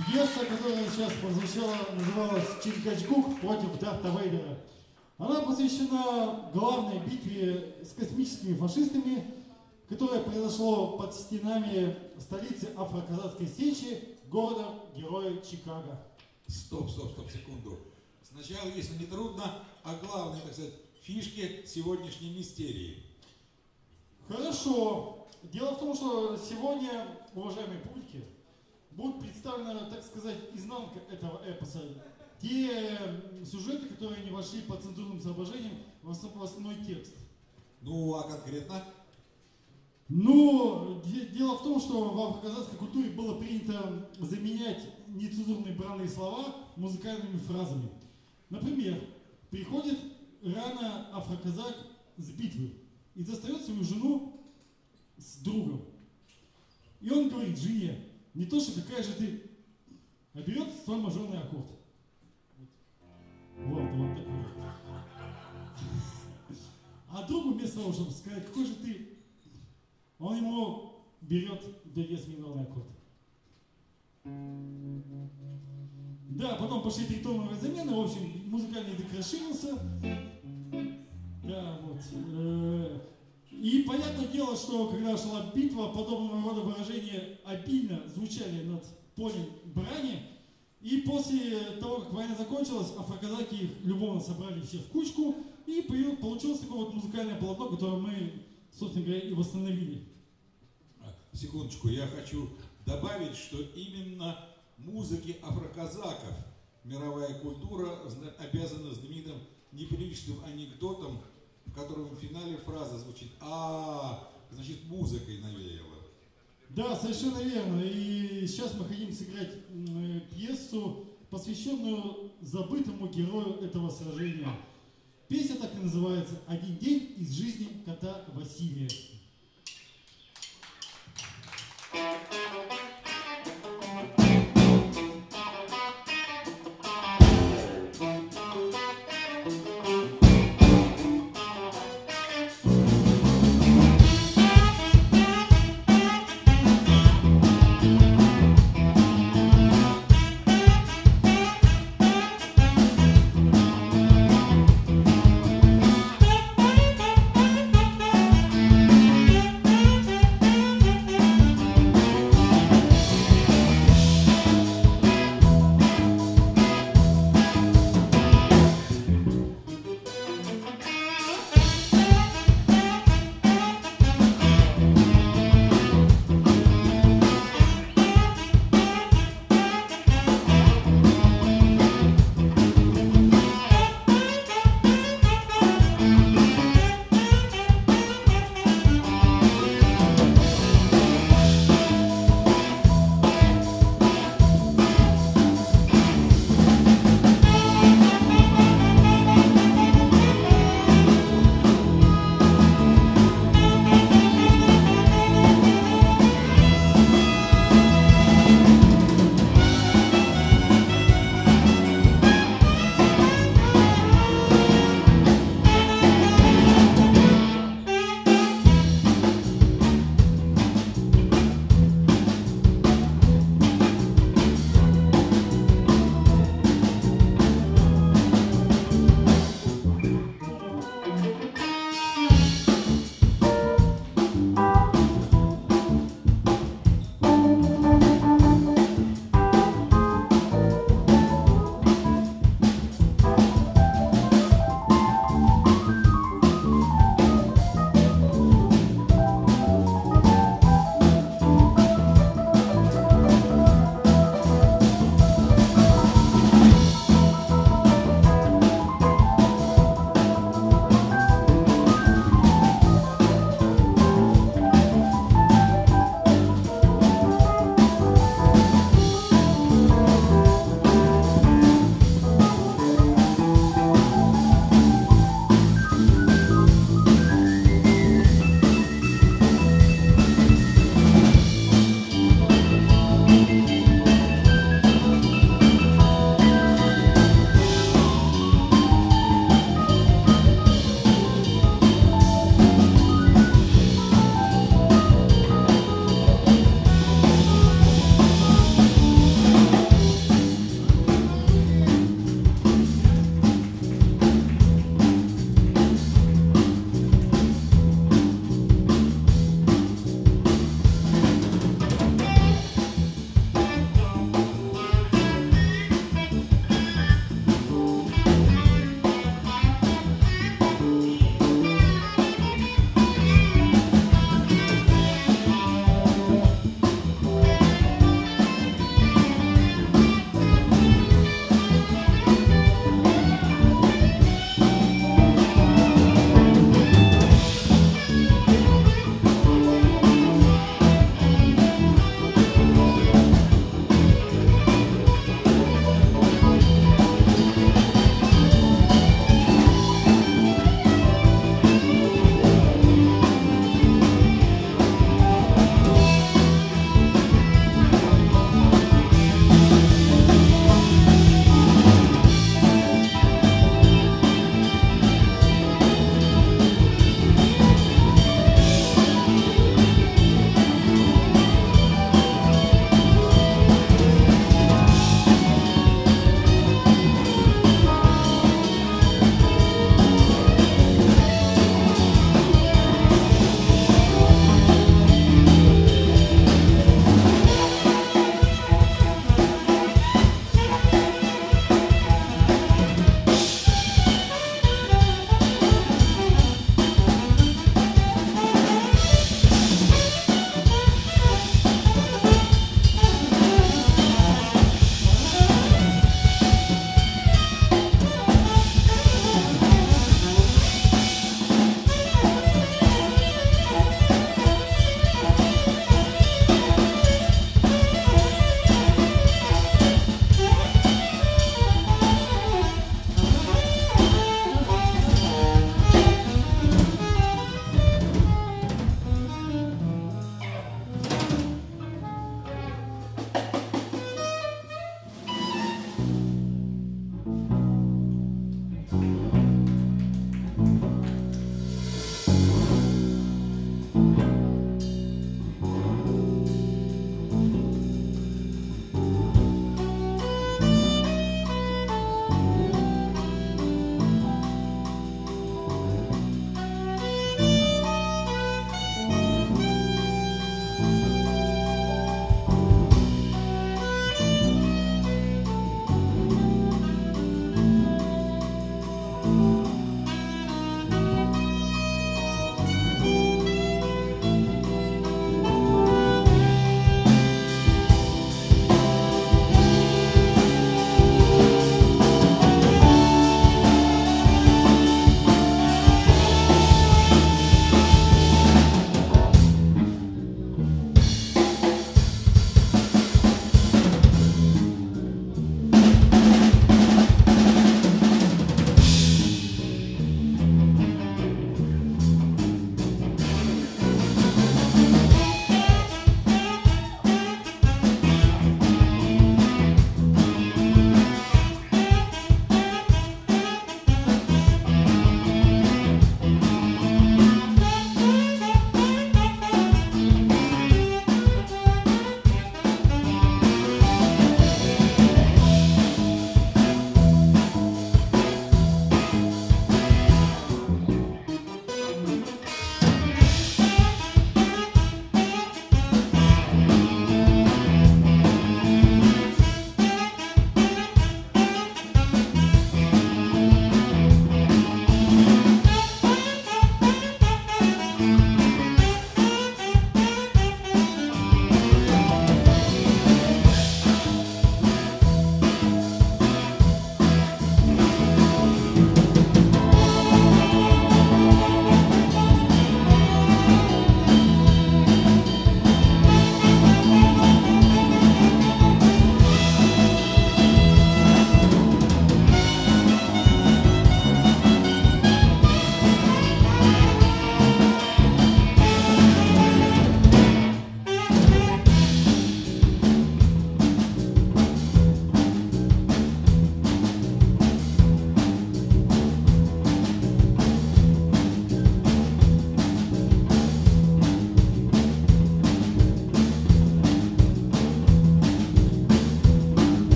Пьеса, которая сейчас прозвучала, называлась «Чингачгук против Дарта Вейдера». Она посвящена главной битве с космическими фашистами, которая произошла под стенами столицы Афро-Казахской сечи, города-героя Чикаго. Стоп, секунду. Сначала, если не трудно, о главной, так сказать, фишке сегодняшней мистерии. Хорошо. Дело в том, что сегодня, уважаемые публики, будет представлена, так сказать, изнанка этого эпоса. Те сюжеты, которые не вошли по цензурным соображениям в основной текст. Ну, а конкретно? Ну, дело в том, что в афро-казахской культуре было принято заменять нецензурные бранные слова музыкальными фразами. Например, приходит рано афро-казак с битвы и застает свою жену с другом. И он говорит жене: не то, что какая же ты, а берет свой мажорный аккорд. Вот такой. А другу вместо того, чтобы сказать, какой же ты, он ему берет д-диез минорный аккорд. Да, потом пошли тритоновые замены, в общем, музыкальный язык расширился. Да, вот. И понятное дело, что когда шла битва, подобного рода выражения обильно звучали над полем брани. И после того, как война закончилась, афро-казаки их любовно собрали все в кучку, и получилось такое вот музыкальное полотно, которое мы, собственно говоря, и восстановили. Секундочку, я хочу добавить, что именно музыке афро-казаков мировая культура обязана знаменитым неприличным анекдотом, в котором в финале фраза звучит: значит, музыкой навеяло. Да, совершенно верно. И сейчас мы хотим сыграть пьесу, посвященную забытому герою этого сражения. Песня так и называется «Один день из жизни кота Василия».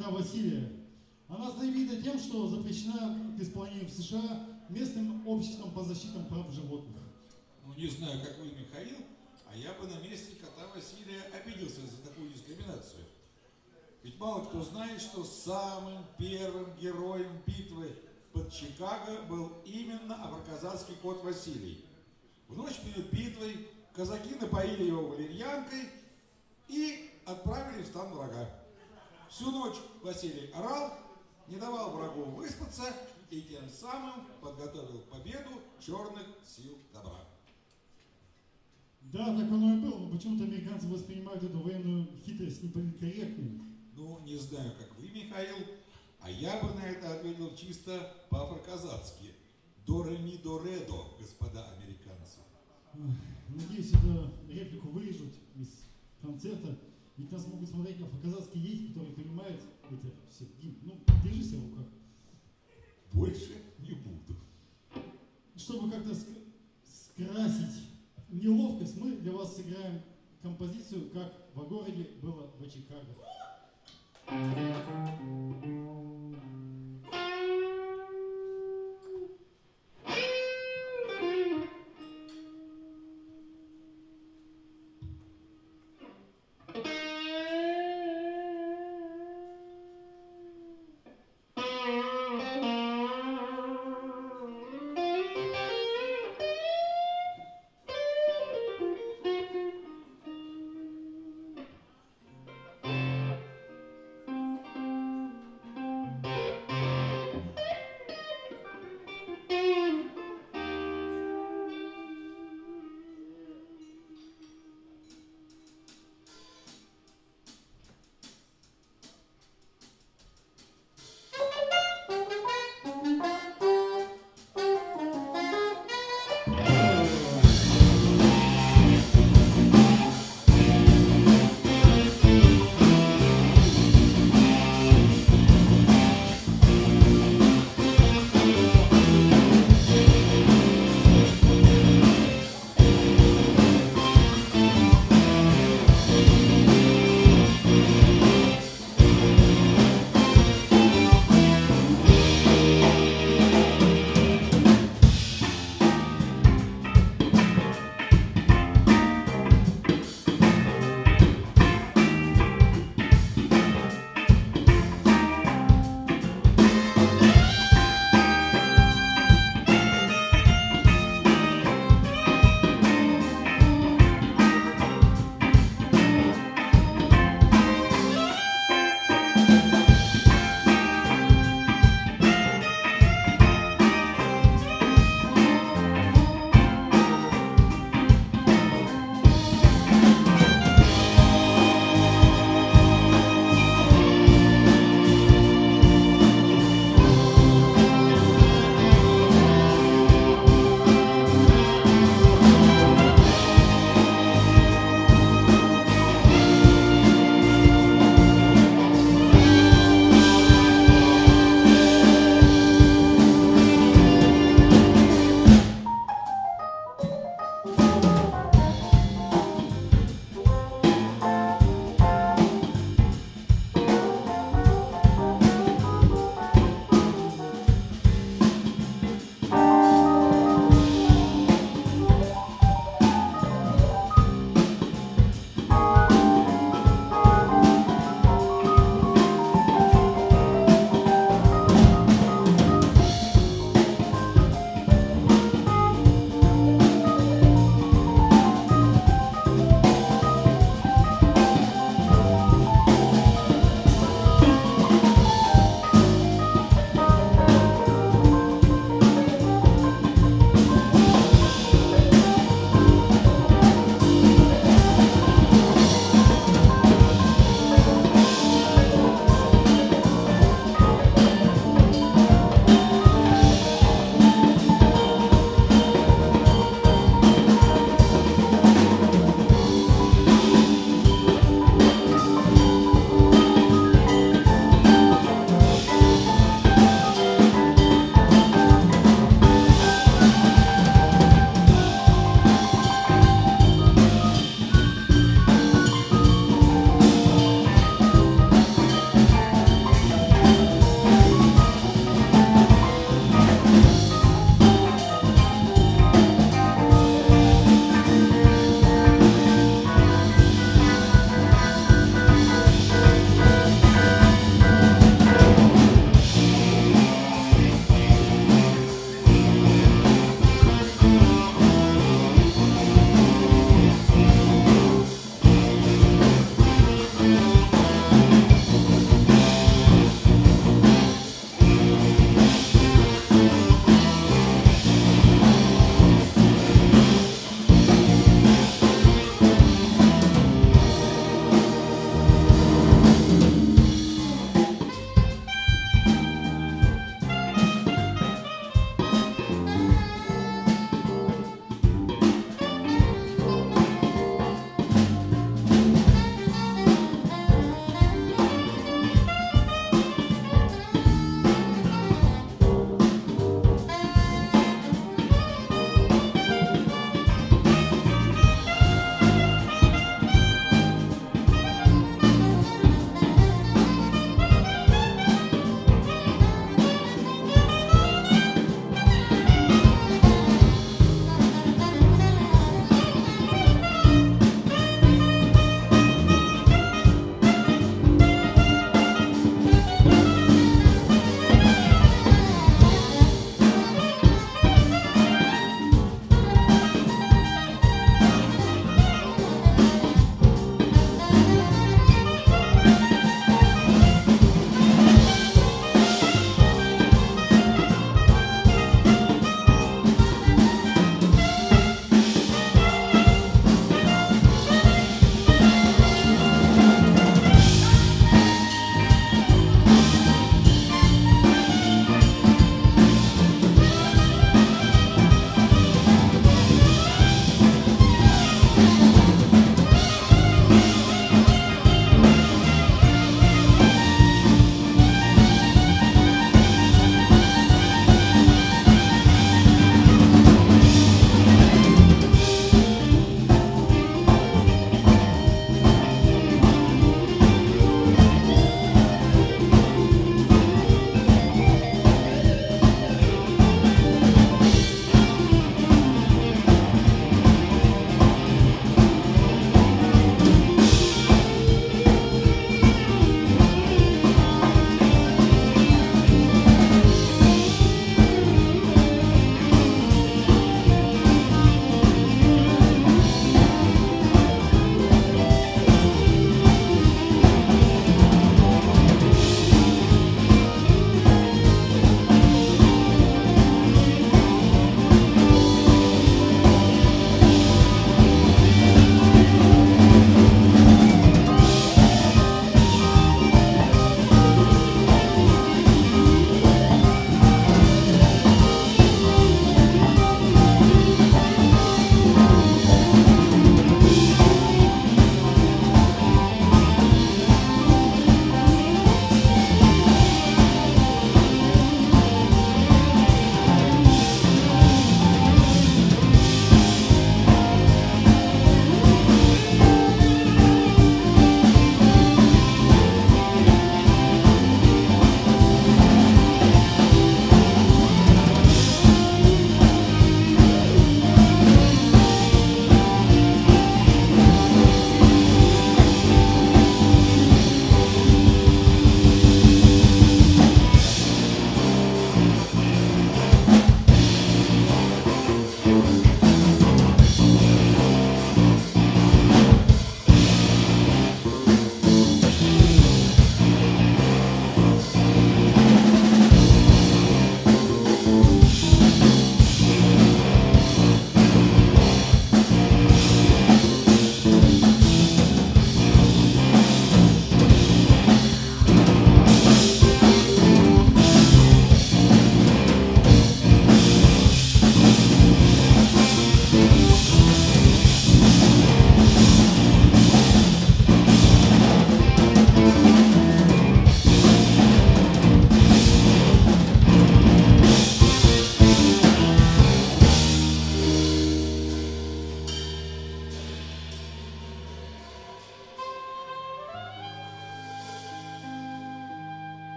кота Василия. Она знаменита тем, что запрещена к исполнению в США местным обществом по защитам прав животных. Ну, не знаю, как вы, Михаил, а я бы на месте кота Василия обиделся за такую дискриминацию. Ведь мало кто знает, что самым первым героем битвы под Чикаго был именно абраказацкий кот Василий. В ночь перед битвой казаки напоили его валерьянкой и отправили в стан врага. Всю ночь Василий орал, не давал врагу выспаться и тем самым подготовил к победу черных сил добра. Да, так оно и было, но почему-то американцы воспринимают эту военную хитрость неполиткорректной. Ну, не знаю, как вы, Михаил, а я бы на это ответил чисто по-афроказацки. До-ре-ми-до-ре-до, господа американцы. Надеюсь, эту реплику вырежут из концерта. Ведь нас могут смотреть афроказацкие дети, которые понимают это все. Дим, ну, держи себя в руках. Больше не буду. Чтобы как-то скрасить неловкость, мы для вас сыграем композицию «Как во городе было в Чикаго».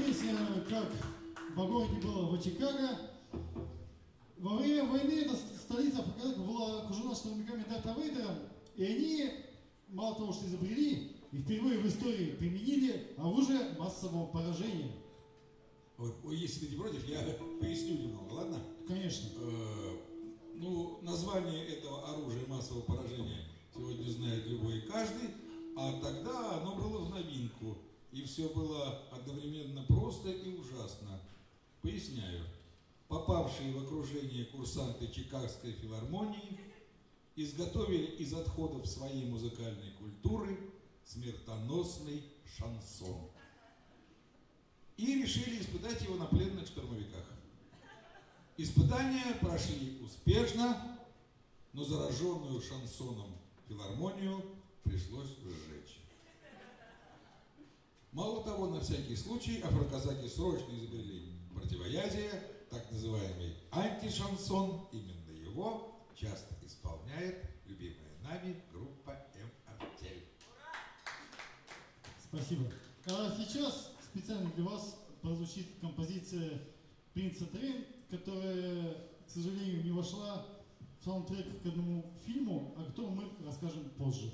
песня, как во городе было в Чикаго. Во время войны эта столица была окружена штурмовиками Дарта Вейдера, и они, мало того, что изобрели, и впервые в истории применили оружие массового поражения. Ой, если ты не против, я поясню немного, ладно? Конечно. Ну, название этого оружия массового поражения сегодня знает любой и каждый, а тогда оно было в новинку, и все было одновременно просто и ужасно. Поясняю. Попавшие в окружение курсанты Чикагской филармонии изготовили из отходов своей музыкальной культуры смертоносный шансон и решили испытать его на пленных штурмовиках. Испытания прошли успешно, но зараженную шансоном филармонию пришлось сжечь. Мало того, на всякий случай афроказаки срочно изобрели противоядие, так называемый антишансон. Именно его часто исполняет любимая нами группа М-Артель. Спасибо. А сейчас специально для вас прозвучит композиция «Принца Трейн», которая, к сожалению, не вошла в саундтрек к одному фильму, о котором мы расскажем позже.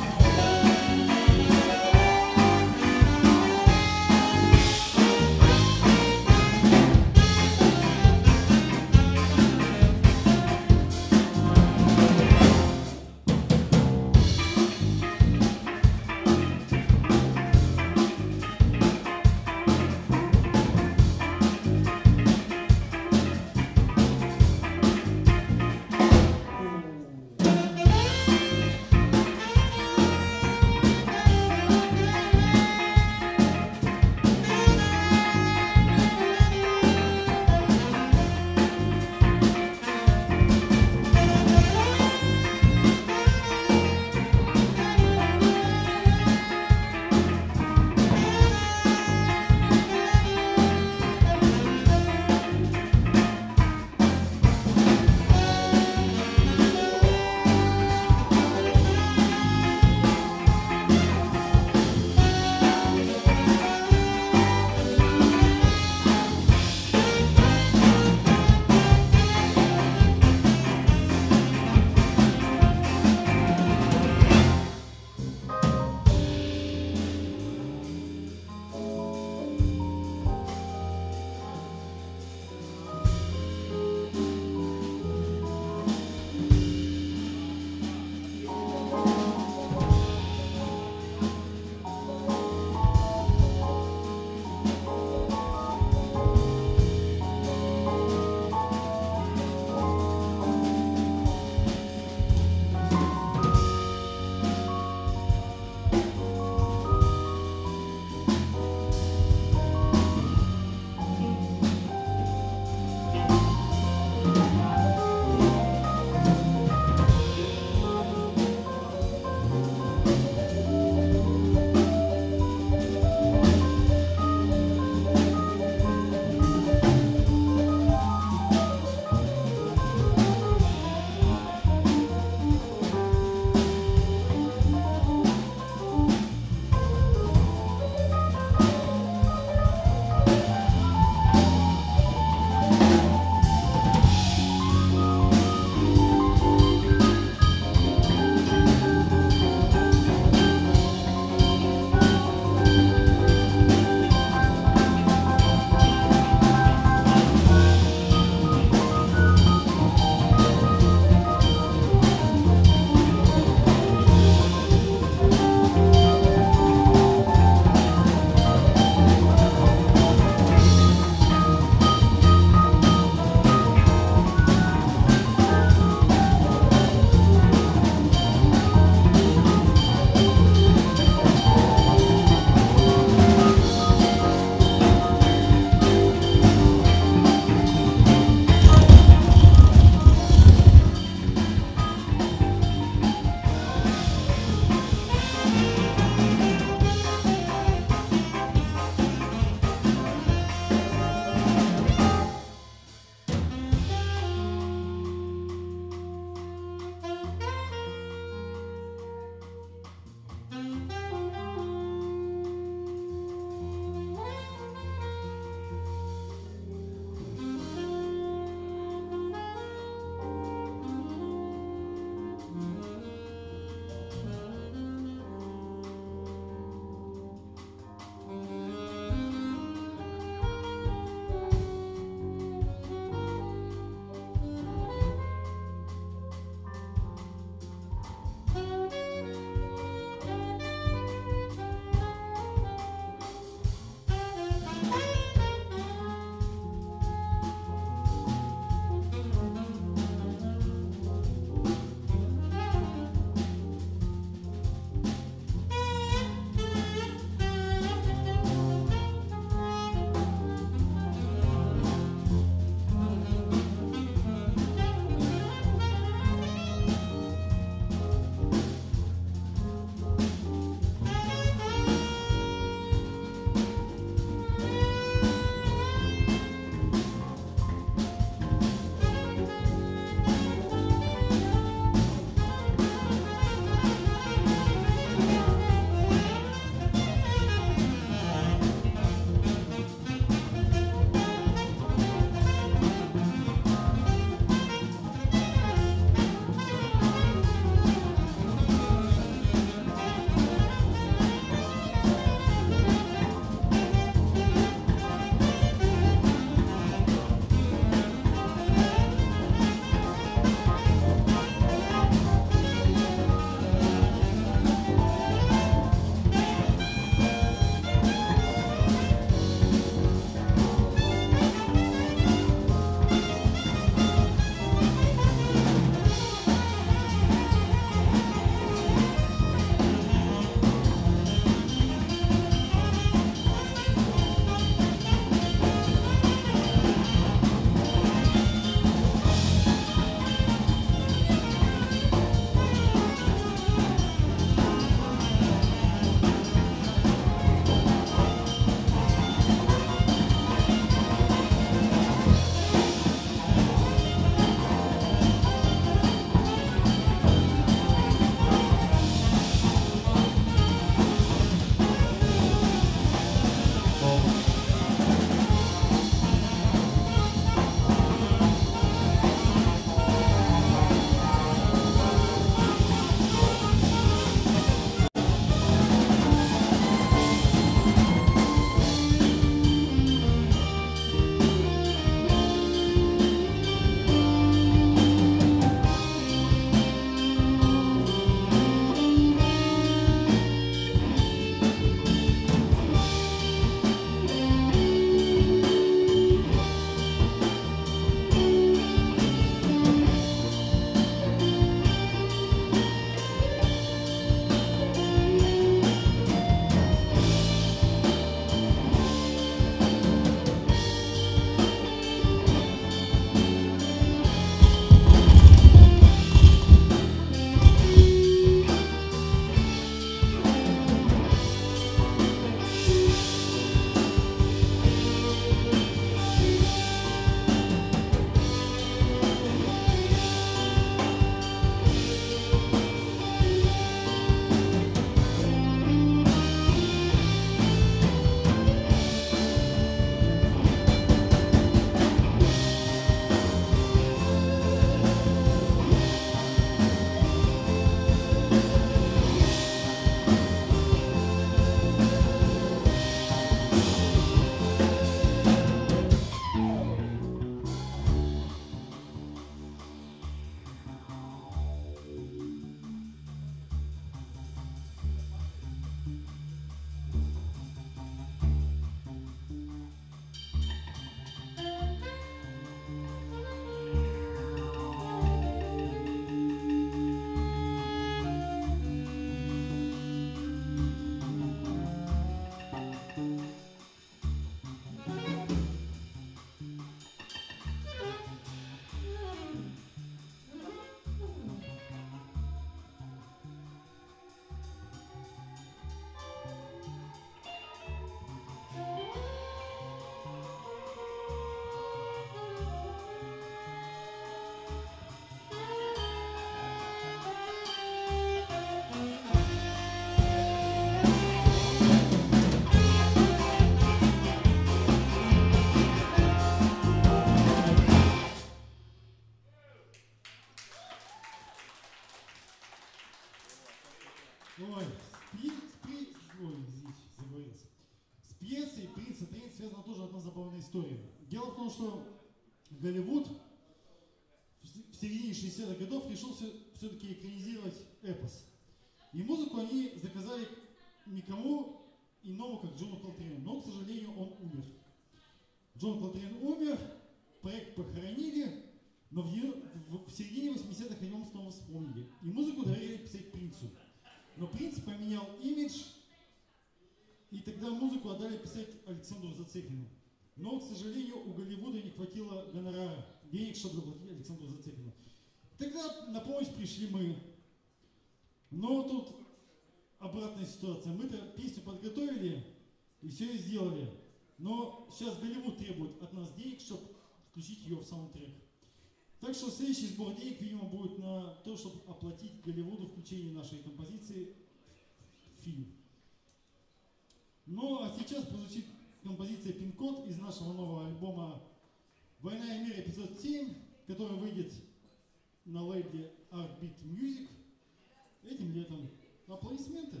история. Дело в том, что Голливуд в середине 60-х годов решил все-таки экранизировать эпос. И музыку они заказали никому иному, как Джону Колтрену. Но, к сожалению, он умер. Джон Колтрен умер, проект похоронили, но в середине 80-х о нем снова вспомнили. И музыку доверили писать Принцу. Но Принц поменял имидж, и тогда музыку отдали писать Александру Зацепину. Но, к сожалению, у Голливуда не хватило гонорара, денег, чтобы заплатить Александру Зацепину. Тогда на помощь пришли мы. Но тут обратная ситуация. Мы-то песню подготовили и все и сделали. Но сейчас Голливуд требует от нас денег, чтобы включить ее в саундтрек. Так что следующий сбор денег, видимо, будет на то, чтобы оплатить Голливуду включение нашей композиции в фильм. Ну а сейчас прозвучит композиция «Пин-код» из нашего нового альбома «Война и мир» эпизод 7, который выйдет на лейбле Artbeat Music этим летом. Аплодисменты.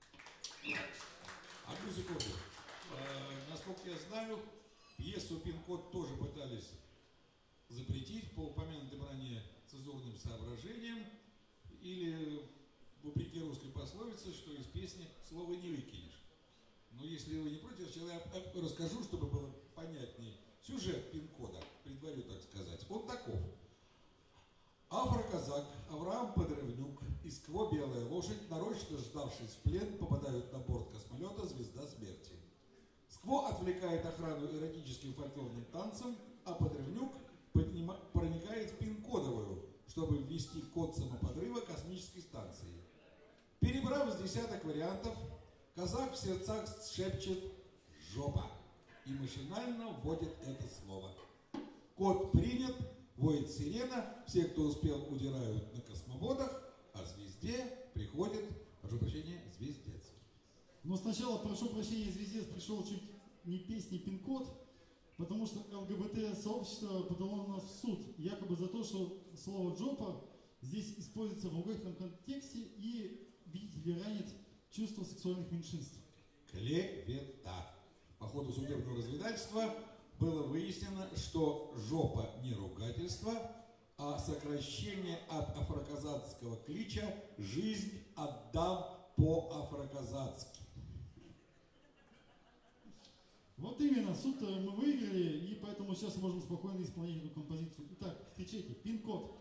Одну секунду. Насколько я знаю, пьесу «Пин-код» тоже пытались запретить по упомянутым ранее цензурным соображениям или, вопреки русской пословице, что из песни слова не выкинешь. Но если вы не против, я расскажу, чтобы было понятнее. Сюжет «Пин-кода», предварю так сказать, он таков. Афроказак Авраам Подрывнюк и Скво Белая Лошадь, нарочно сдавшись в плен, попадают на борт космолета «Звезда смерти». Скво отвлекает охрану эротическим фольклорным танцем, а Подрывнюк проникает в пин-кодовую, чтобы ввести код самоподрыва космической станции. Перебрав с десяток вариантов, казак в сердцах шепчет «жопа» и машинально вводит это слово. Код принят, воет сирена, все, кто успел, удирают на космоводах, а звезде приходит, прошу прощения, звездец. Но сначала, прошу прощения, звездец пришел чуть не песни «Пин-код», потому что ЛГБТ-сообщество подало на нас в суд, якобы за то, что слово «джопа» здесь используется в вульгарном контексте и, видите ли, ранит чувство сексуальных меньшинств. Клевета. По ходу судебного разбирательства было выяснено, что жопа не ругательство, а сокращение от афроказацкого клича «жизнь отдам по-афроказацки». Вот именно, суд мы выиграли, и поэтому сейчас можем спокойно исполнять эту композицию. Итак, встречайте, «Пин-код».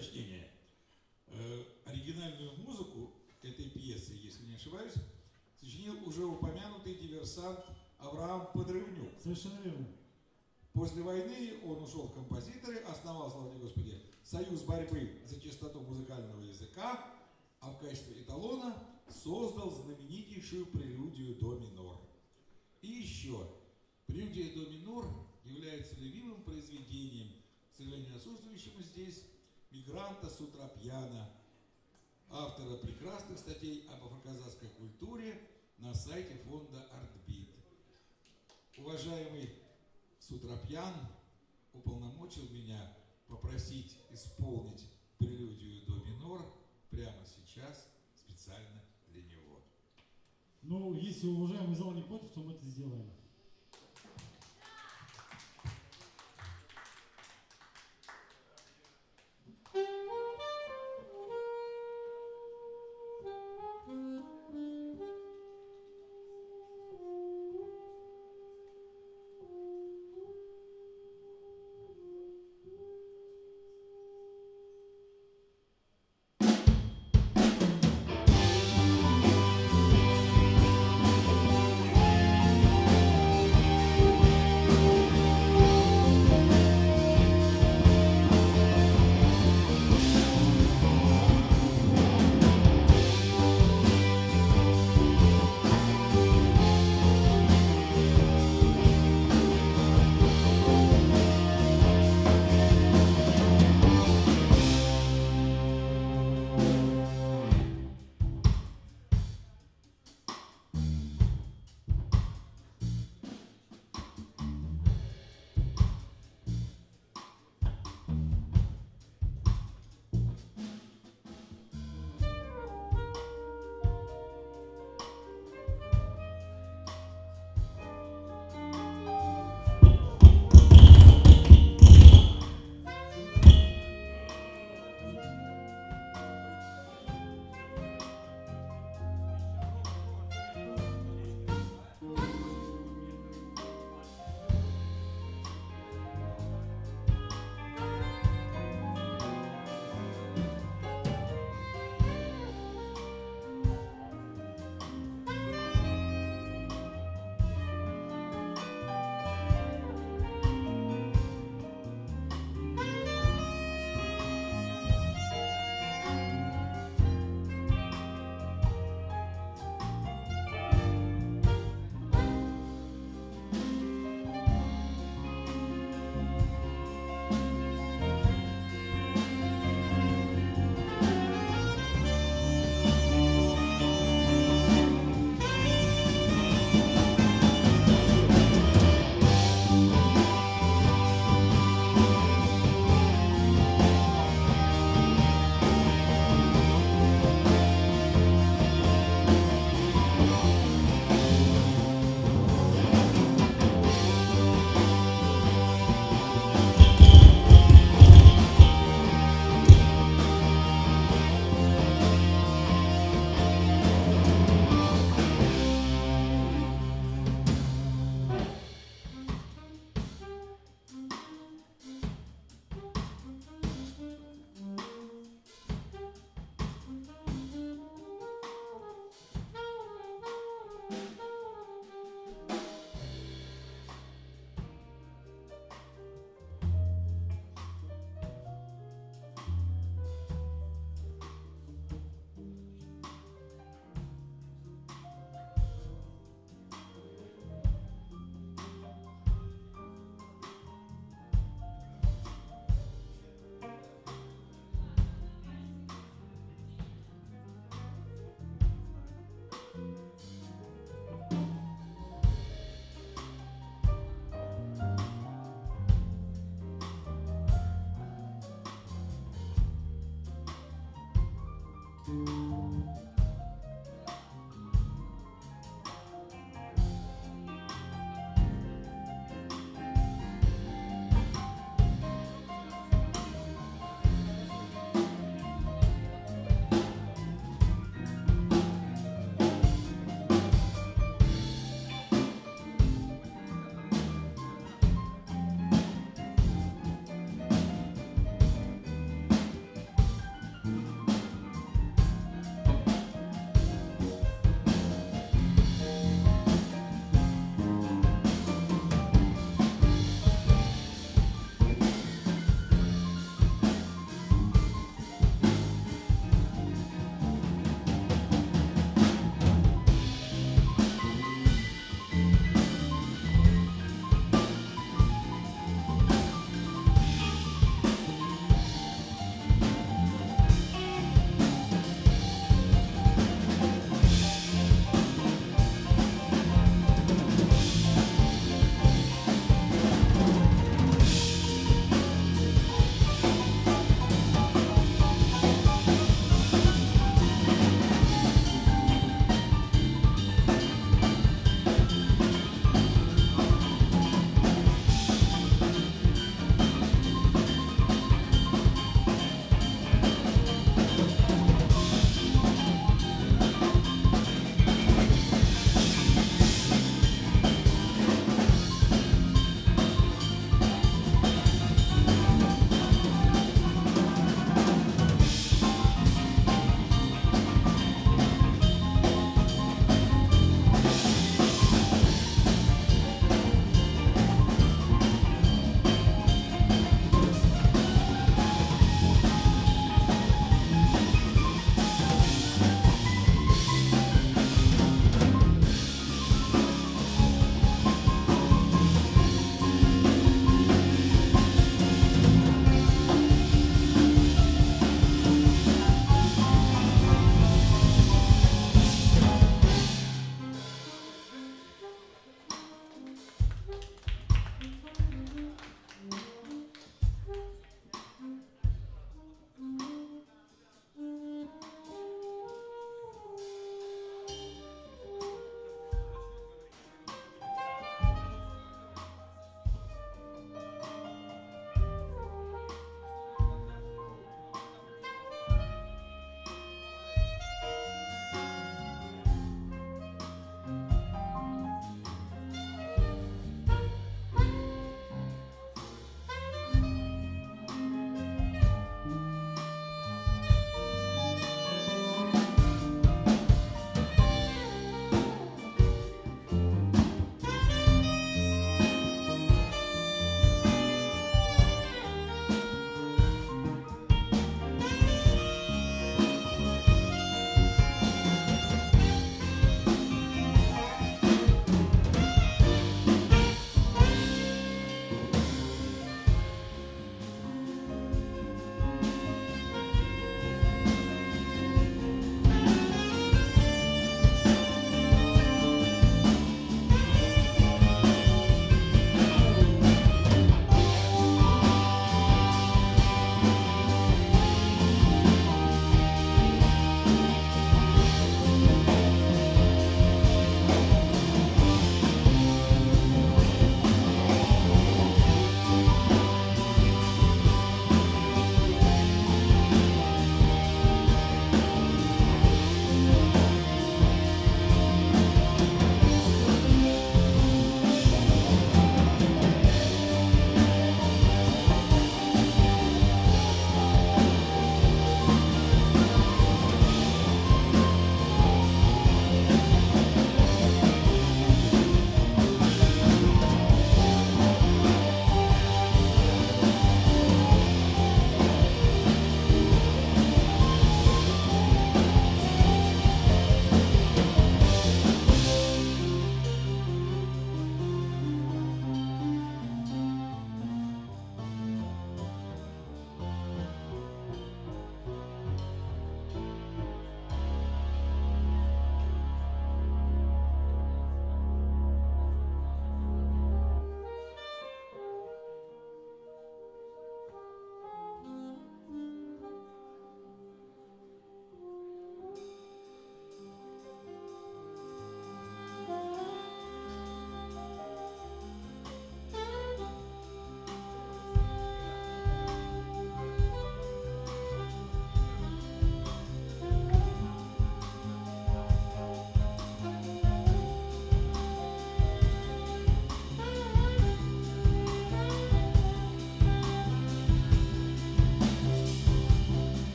уточнение. Оригинальную музыку к этой пьесе, если не ошибаюсь, сочинил уже упомянутый диверсант Авраам Подрывнюк. Совершенно верно. После войны он ушел в композиторы, основал, слава тебе Господи, Союз борьбы за чистоту музыкального языка, а в качестве эталона создал знаменитейшую прелюдию до минор. И еще, прелюдия до минор является любимым произведением, к сожалению, отсутствующему здесь, мигранта Сутрапьяна, автора прекрасных статей об афроказахской культуре на сайте фонда «Артбит». Уважаемый Сутрапьян уполномочил меня попросить исполнить прелюдию до минор прямо сейчас, специально для него. Ну, если уважаемый зал не против, то мы это сделаем.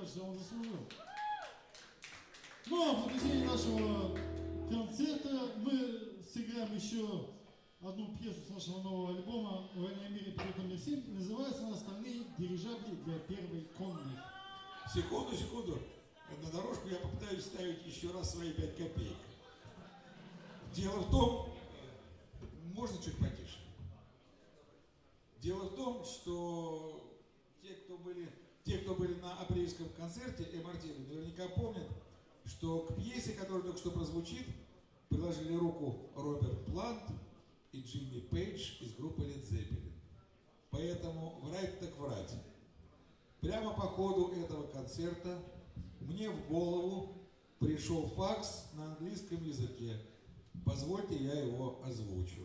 кажется, он заслужил. Ну, а в заключение нашего концерта мы сыграем еще одну пьесу с нашего нового альбома «Война и мир» эпизод номер 7. Называется она «Остальные дирижабли для первой конной». Секунду. На дорожку я попытаюсь ставить еще раз свои 5 копеек. Дело в том, можно чуть потише? Дело в том, что те, кто были на апрельском концерте МРТ, наверняка помнят, что к пьесе, которая только что прозвучит, приложили руку Роберт Плант и Джимми Пейдж из группы Led Zeppelin. Поэтому врать так врать. Прямо по ходу этого концерта мне в голову пришел факс на английском языке. Позвольте, я его озвучу.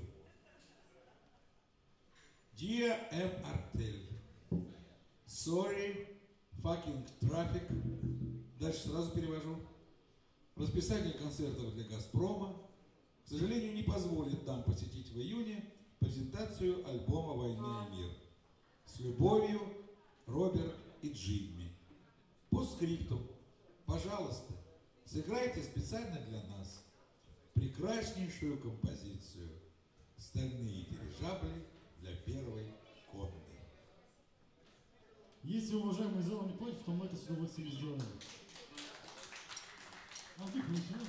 Dear M. Artel, sorry, fucking traffic. Дальше сразу перевожу. Расписание концертов для «Газпрома», к сожалению, не позволит нам посетить в июне презентацию альбома «Война и мир». С любовью, Роберт и Джимми. По скрипту, пожалуйста, сыграйте специально для нас прекраснейшую композицию «Стальные дирижабли для первой конной». Если уважаемый зал не против, то мы это с удовольствием сделаем. А ты включил?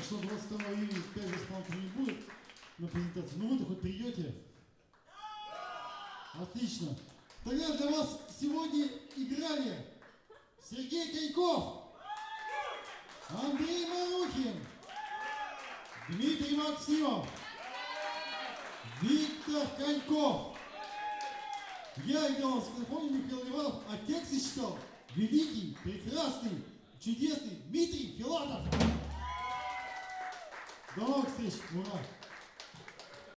что 22 июня 5 исполнителей не будет на презентации, но вы-то хоть придете? Отлично. Тогда для вас сегодня играли Сергей Коньков, Андрей Марухин, Дмитрий Максимов, Виктор Коньков. Я играл на саксофоне Михаил Иванов, а тексты читал великий, прекрасный, чудесный Дмитрий Филатов. До новых встреч! Ура!